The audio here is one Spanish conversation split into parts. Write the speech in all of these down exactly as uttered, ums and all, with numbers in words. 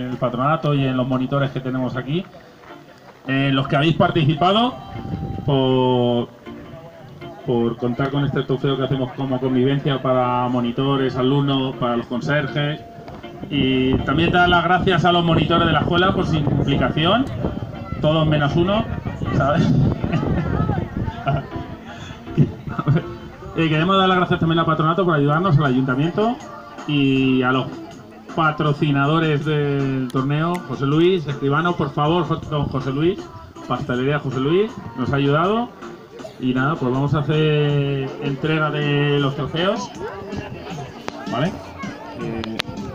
el patronato y en los monitores que tenemos aquí, eh, los que habéis participado por, por contar con este trofeo que hacemos como convivencia para monitores, alumnos, para los conserjes, y también dar las gracias a los monitores de la escuela por su implicación, todos menos uno, ¿sabes? Eh, queremos dar las gracias también al patronato por ayudarnos, al ayuntamiento y a los patrocinadores del torneo. José Luis, escribano, por favor, don José Luis, pastelería José Luis, nos ha ayudado. Y nada, pues vamos a hacer entrega de los trofeos, ¿vale? Eh,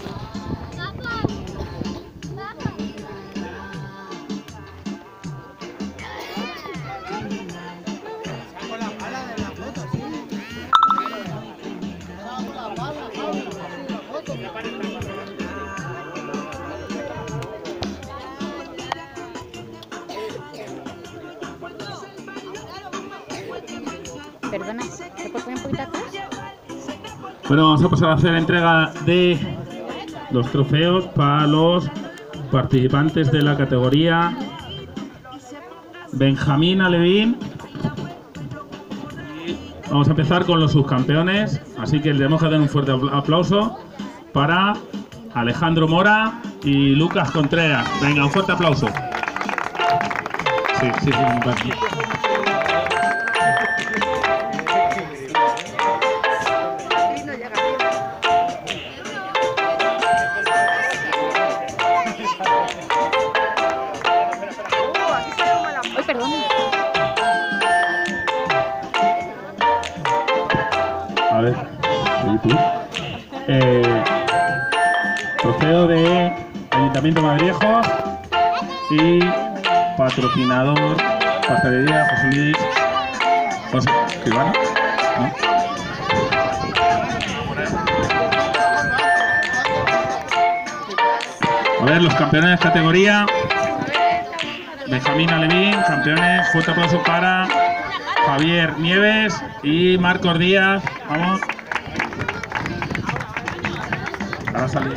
Perdona, ¿se puede poner un poquito atrás? Bueno, vamos a pasar a hacer entrega de los trofeos para los participantes de la categoría Benjamín Alevín. Vamos a empezar con los subcampeones, así que le tenemos que dar un fuerte aplauso para Alejandro Mora y Lucas Contreras. Venga, un fuerte aplauso. Sí, sí, sí. Uy, perdón. A ver, ¿y tú? Eh, trofeo de Ayuntamiento de Madriejos y patrocinador pastelería José Luis José Escribano, ¿no? A ver, los campeones de categoría Benjamín Alevín, campeones, fuerte aplauso para Javier Nieves y Marcos Díaz. Vamos. Ahora sale.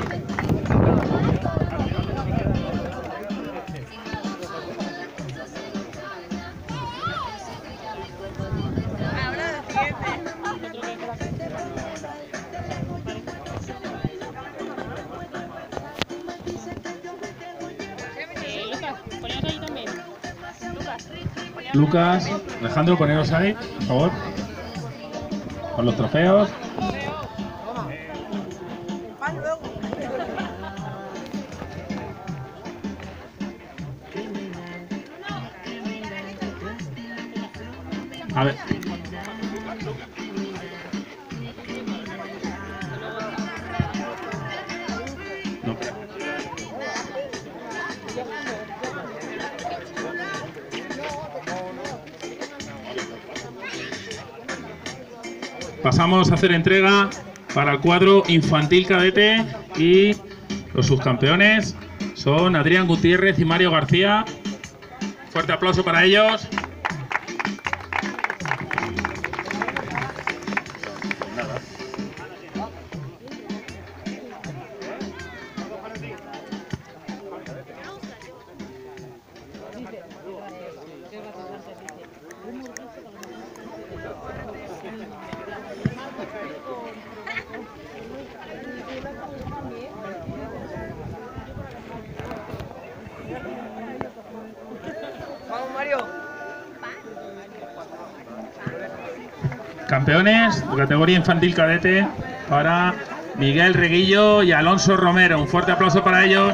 Lucas, Alejandro, poneros ahí, por favor, con los trofeos. A ver. No. Pasamos a hacer entrega para el cuadro infantil cadete y los subcampeones son Adrián Gutiérrez y Mario García. Fuerte aplauso para ellos. Vamos, Mario. Campeones de categoría infantil cadete para Miguel Reguillo y Alonso Romero. Un fuerte aplauso para ellos.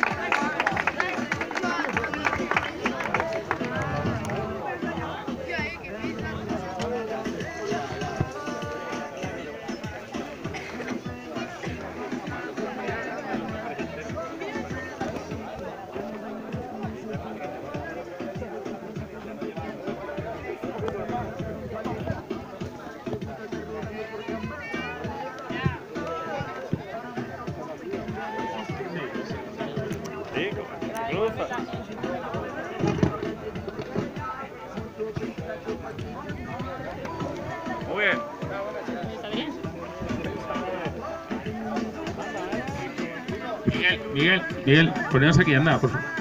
Muy bien. ¿Está bien? Miguel. Miguel, Miguel, poneos aquí, anda, por favor.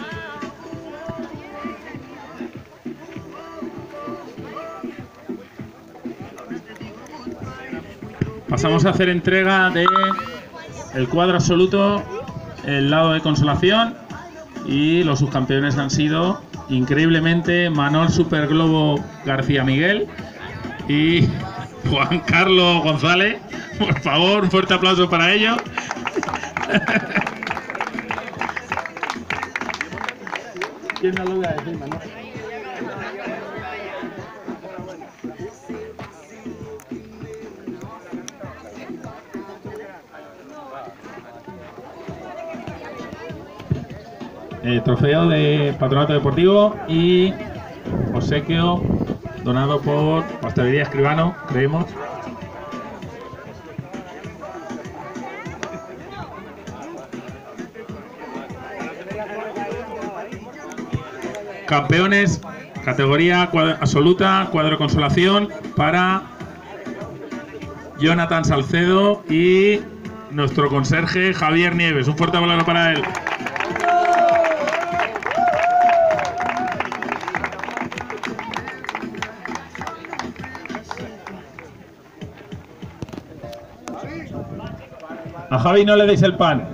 Pasamos a hacer entrega de el cuadro absoluto, el lado de consolación, y los subcampeones han sido increíblemente Manol Superglobo García Miguel y Juan Carlos González. Por favor, un fuerte aplauso para ellos. ¿Quién no lo voy a decir, Manol? Eh, trofeo de Patronato Deportivo y obsequio donado por Pastelería Escribano, creemos. Campeones, categoría cuadro, absoluta, cuadro de consolación para Jonathan Salcedo y nuestro conserje Javier Nieves. Un fuerte aplauso para él. A Javi no le deis el pan.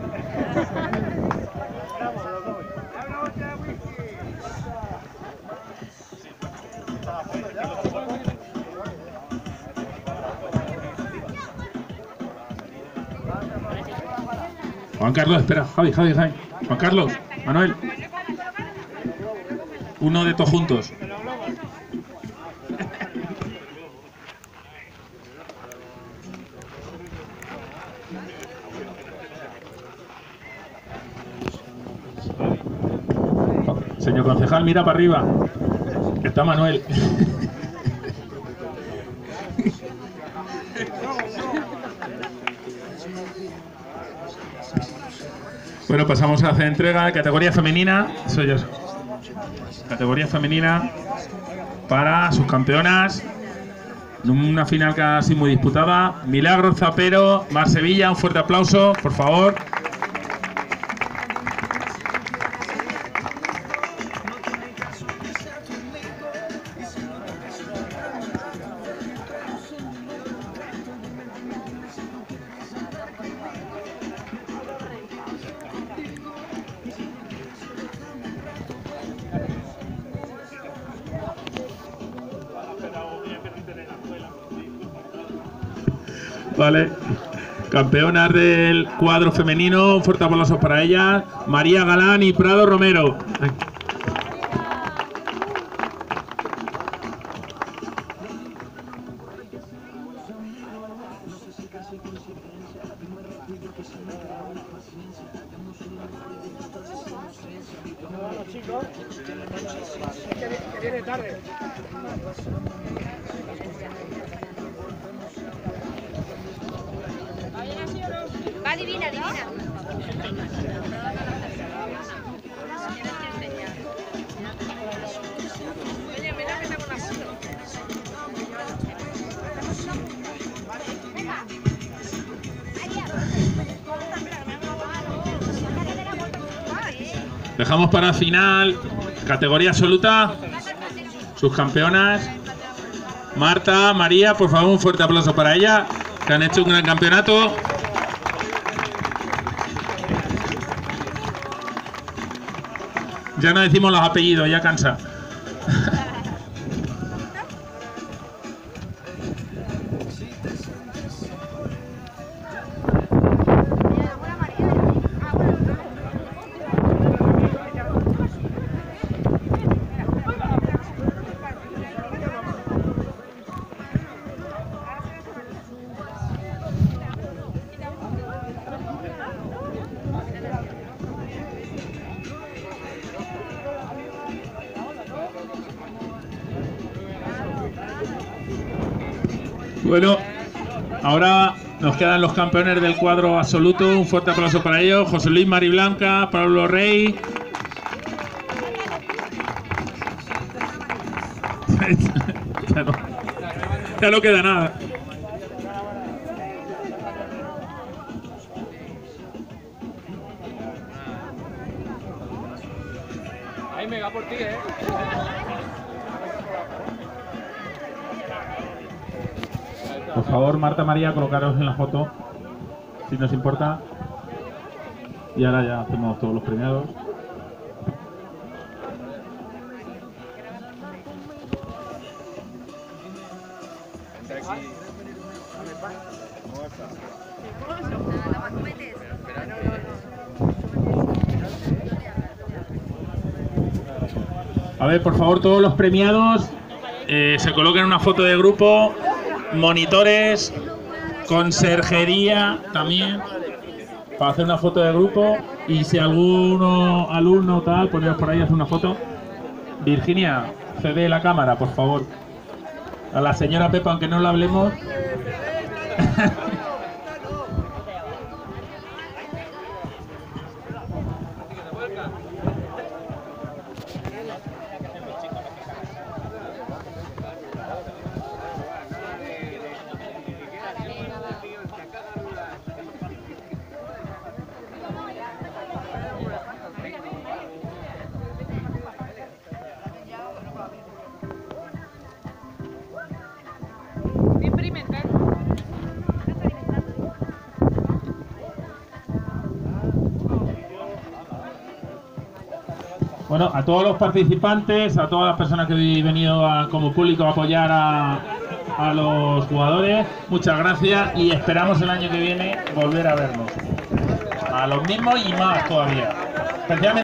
Juan Carlos, espera, Javi, Javi, Javi. Juan Carlos, Manuel. Uno de todos juntos. Señor concejal, mira para arriba. Está Manuel. Bueno, pasamos a hacer entrega de categoría femenina. Eso ya es. Categoría femenina para sus campeonas. Una final casi muy disputada. Milagros Zapero, Mar Sevilla. Un fuerte aplauso, por favor. Vale, campeonas del cuadro femenino, un fuerte aplauso para ellas, María Galán y Prado Romero. Va divina, divina. Oye, mira que tengo una foto. Dejamos para final, categoría absoluta, sus campeonas, Marta, María, por favor, un fuerte aplauso para ellas, que han hecho un gran campeonato. Ya no decimos los apellidos, ya cansa. Bueno, ahora nos quedan los campeones del cuadro absoluto. Un fuerte aplauso para ellos. José Luis Mariblanca, Pablo Rey. ya, no, ya no queda nada. Jaime, va por ti, ¿eh? Por favor, Marta María, colocaros en la foto, si nos importa. Y ahora ya hacemos todos los premiados. A ver, por favor, todos los premiados eh, se coloquen una foto de grupo, monitores, conserjería también, para hacer una foto de grupo. Y si alguno alumno tal, poneros por ahí, hacer una foto. Virginia, cede la cámara, por favor. A la señora Pepa, aunque no la hablemos. Bueno, a todos los participantes, a todas las personas que habéis venido a, como público a apoyar a, a los jugadores, muchas gracias y esperamos el año que viene volver a vernos. A los mismos y más todavía. Especialmente